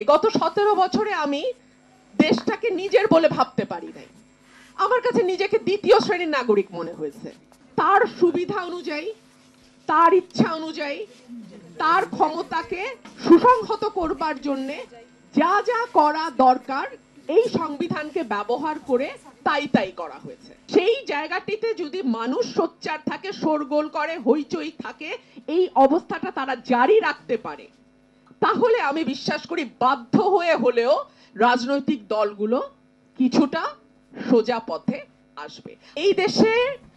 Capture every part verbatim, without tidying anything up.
গত সতেরো বছরে আমি দেশটাকে নিজের বলে ভাবতে পারি নাই। আমার কাছে নিজেকে দ্বিতীয় শ্রেণীর নাগরিক মনে হয়েছে। তার সুবিধা অনুযায়ী, তার ইচ্ছা অনুযায়ী, তার ক্ষমতাকে সুসংহত করবার জন্য যা যা করা দরকার এই সংবিধানকে ব্যবহার করে তাই তাই করা হয়েছে। সেই জায়গাটিতে যদি মানুষ সোচ্চার থাকে, শোরগোল করে, হইচই থাকে, এই অবস্থাটা তারা জারি রাখতে পারে, তাহলে আমি বিশ্বাস করি বাধ্য হয়ে হলেও রাজনৈতিক দলগুলো কিছুটা সোজা পথে আসবে। এই দেশে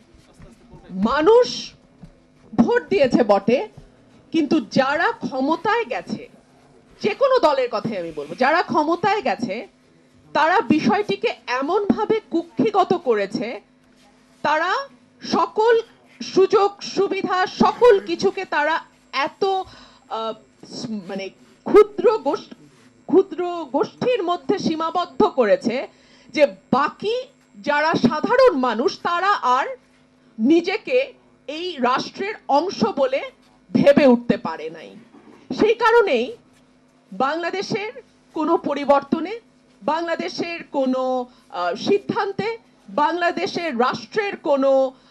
মানুষ ভোট দিয়েছে বটে, কিন্তু যারা ক্ষমতায় গেছে, যে কোনো দলের কথাই আমি বলবো, যারা ক্ষমতায় গেছে তারা বিষয়টিকে এমন ভাবে কুক্ষিগত করেছে, তারা সকল সুযোগ সুবিধা সকল কিছুকে তারা এত মানে ক্ষুদ্র ক্ষুদ্র গোষ্ঠীর মধ্যে সীমাবদ্ধ করেছে যে বাকি যারা সাধারণ মানুষ তারা আর নিজেকে এই রাষ্ট্রের অংশ বলে ভেবে উঠতে পারে নাই। সেই কারণেই বাংলাদেশের কোনো পরিবর্তনে, বাংলাদেশের কোনো সিদ্ধান্তে, বাংলাদেশের রাষ্ট্রের কোনো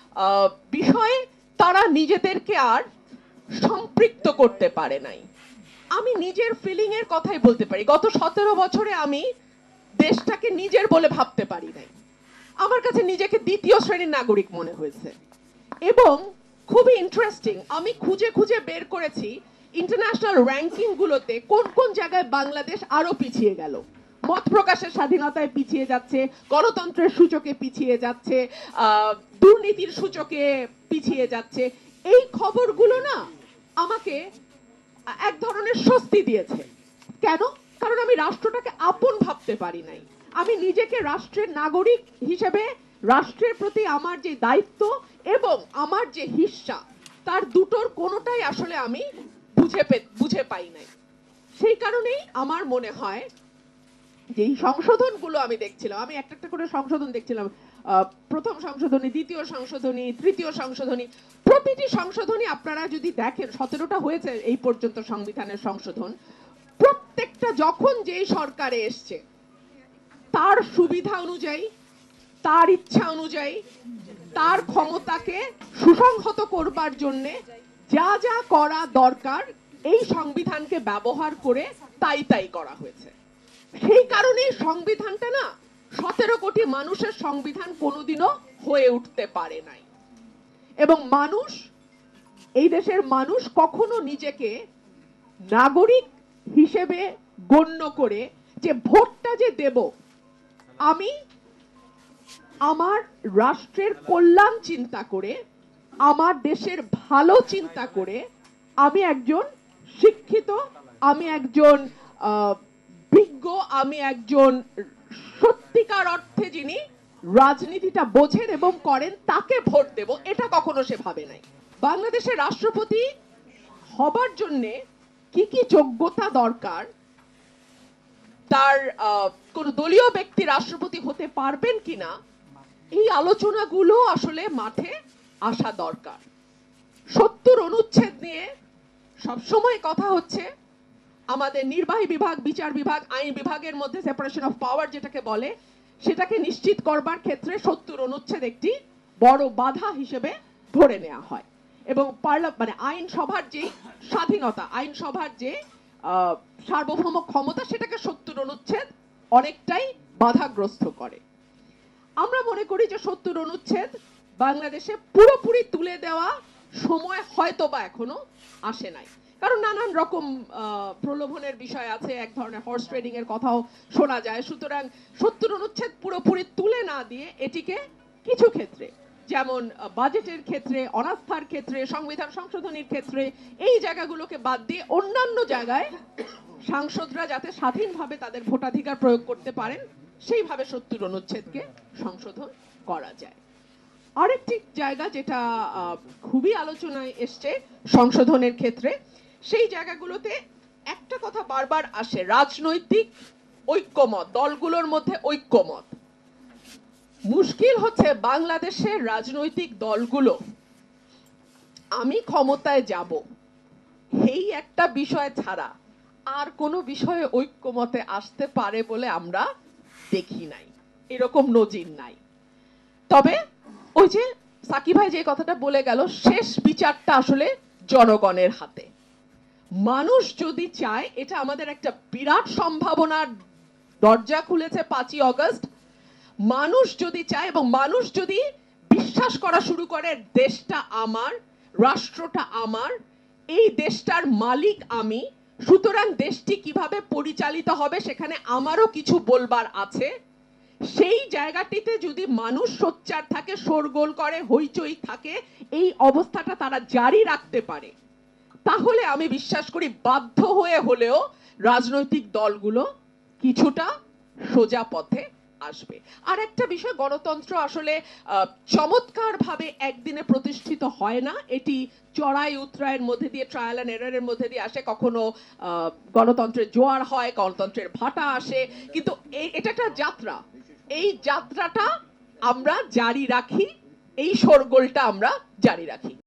বিষয়ে তারা নিজেদেরকে আর সম্পৃক্ত করতে পারে নাই। আমি নিজের ফিলিং এর কথাই বলতে পারি, গত সতেরো বছরে আমি দেশটাকে নিজের বলে ভাবতে পারি নাই। আমার কাছে নিজেকে দ্বিতীয় শ্রেণীর নাগরিক মনে হয়েছে। এবং খুবই ইন্টারেস্টিং, আমি খুঁজে খুঁজে বের করেছি ইন্টারন্যাশনাল র্যাঙ্কিং গুলোতে কোন কোন জায়গায় বাংলাদেশ আরো পিছিয়ে গেল। মত প্রকাশের স্বাধীনতায় পিছিয়ে যাচ্ছে, গণতন্ত্রের সূচকে পিছিয়ে যাচ্ছে, দুর্নীতির সূচকে পিছিয়ে যাচ্ছে। এই খবরগুলো না আমাকে এক ধরনের স্বস্তি দিয়েছে। কেন? কারণ আমি রাষ্ট্রটাকে আপন ভাবতে পারি নাই। আমি নিজেকে রাষ্ট্রের নাগরিক হিসেবে রাষ্ট্রের প্রতি আমার যে দায়িত্ব এবং আমার যে হিস্সা, তার দুটোর কোনোটাই আসলে আমি বুঝে বুঝে পাই নাই। সেই কারণেই আমার মনে হয় যে এই সংশোধনগুলো আমি দেখছিলাম, আমি একটা একটা করে সংশোধন দেখছিলাম, প্রথম সংশোধনী, দ্বিতীয় সংশোধনী, তৃতীয় সংশোধনী, প্রতিটি সংশোধনী আপনারা যদি দেখেন, সতেরোটা হয়েছে এই পর্যন্ত সংবিধানের সংশোধন, প্রত্যেকটা যখন যেই সরকারে এসছে তার সুবিধা অনুযায়ী, তার ইচ্ছা অনুযায়ী, তার ক্ষমতাকে সুসংহত করবার জন্য যা যা করা দরকার এই সংবিধানকে ব্যবহার করে তাই তাই করা হয়েছে। সেই কারণেই সংবিধানটা না সতেরো কোটি মানুষের সংবিধান কোনোদিনও হয়ে উঠতে পারে নাই। এবং মানুষ, এই দেশের মানুষ কখনো নিজেকে নাগরিক হিসেবে গণ্য করে যে ভোটটা যে দেব, আমি আমার রাষ্ট্রের কল্যাণ চিন্তা করে, আমার দেশের ভালো চিন্তা করে, আমি একজন শিক্ষিত, আমি একজন বিজ্ঞ, আমি একজন সত্যিকার অর্থে যিনি রাজনীতিটা বোঝেন এবং করেন তাকে ভোট দেব, এটা কখনো সে ভাবে নাই। বাংলাদেশের রাষ্ট্রপতি হবার জন্য কি কি যোগ্যতা দরকার, তার কোন দলীয় ব্যক্তি রাষ্ট্রপতি হতে পারবেন কিনা, এই আলোচনাগুলো আসলে মাঠে আসা দরকার। সত্তর অনুচ্ছেদ নিয়ে সবসময় কথা হচ্ছে। আমাদের নির্বাহী বিভাগ, বিচার বিভাগ, আইন বিভাগের মধ্যে সেপারেশন অফ পাওয়ার যেটাকে বলে, সেটাকে নিশ্চিত করবার ক্ষেত্রে সত্তর অনুচ্ছেদ একটি বড় বাধা হিসেবে ধরে নেওয়া হয়। এবং পার্লামেন্ট মানে আইনসভার যে স্বাধীনতা, আইনসভার যে সার্বভৌম ক্ষমতা, সেটাকে সত্তর অনুচ্ছেদ অনেকটাই বাধাগ্রস্ত করে। আমরা মনে করি যে সত্তর অনুচ্ছেদ বাংলাদেশে পুরোপুরি তুলে দেওয়া সময় হয়তো বা এখনো আসে নাই, কারণ নানান রকম প্রলোভনের বিষয় আছে, এক ধরনের হর্স ট্রেডিং এর কথাও শোনা যায়। সুতরাং সত্তর অনুচ্ছেদ পুরোপুরি তুলে না দিয়ে এটিকে কিছু ক্ষেত্রে, যেমন বাজেটের ক্ষেত্রে, অনাস্থার ক্ষেত্রে, সংবিধান সংশোধনীর ক্ষেত্রে, এই জায়গাগুলোকে বাদ দিয়ে অন্যান্য জায়গায় সাংসদরা যাতে স্বাধীনভাবে তাদের ভোটাধিকার প্রয়োগ করতে পারেন, সেইভাবে সত্তর অনুচ্ছেদকে সংশোধন করা যায়। আরেকটি জায়গা যেটা খুবই আলোচনায় এসছে সংশোধনের ক্ষেত্রে, সেই জায়গাগুলোতে একটা কথা বারবার আসে, রাজনৈতিক ঐক্যমত, দলগুলোর মধ্যে ঐক্যমত। মুশকিল হচ্ছে বাংলাদেশের রাজনৈতিক দলগুলো আমি ক্ষমতায় যাব এই একটা বিষয় ছাড়া আর কোনো বিষয়ে ঐক্যমতে আসতে পারে বলে আমরা দেখি নাই, এরকম নজির নাই। তবে ওই যে সাকিব ভাই যে কথাটা বলে গেল, শেষ বিচারটা আসলে জনগণের হাতে। মানুষ যদি চায়, এটা আমাদের একটা বিরাট সম্ভাবনার দরজা খুলেছে পাঁচই অগস্ট। মানুষ যদি চায় এবং মানুষ যদি বিশ্বাস করা শুরু করে দেশটা আমার, রাষ্ট্রটা আমার, এই দেশটার মালিক আমি, সুতরাং দেশটি কিভাবে পরিচালিত হবে সেখানে আমারও কিছু বলবার আছে, সেই জায়গাটিতে যদি মানুষ সোচ্চার থাকে, শোরগোল করে, হইচই থাকে, এই অবস্থাটা তারা জারি রাখতে পারে, তাহলে আমি বিশ্বাস করি বাধ্য হয়ে হলেও রাজনৈতিক দলগুলো কিছুটা সোজা পথে আসবে। আর একটা বিষয়, গণতন্ত্র আসলে চমৎকার ভাবে একদিনে প্রতিষ্ঠিত হয় না, এটি চড়াই উতরাইয়ের মধ্যে দিয়ে, ট্রায়াল অ্যান্ড এররের মধ্যে দিয়ে আসে। কখনো গণতন্ত্রের জোয়ার হয়, গণতন্ত্রের ভাটা আসে, কিন্তু এটা একটা যাত্রা। এই যাত্রাটা আমরা জারি রাখি, এই শোরগোলটা আমরা জারি রাখি।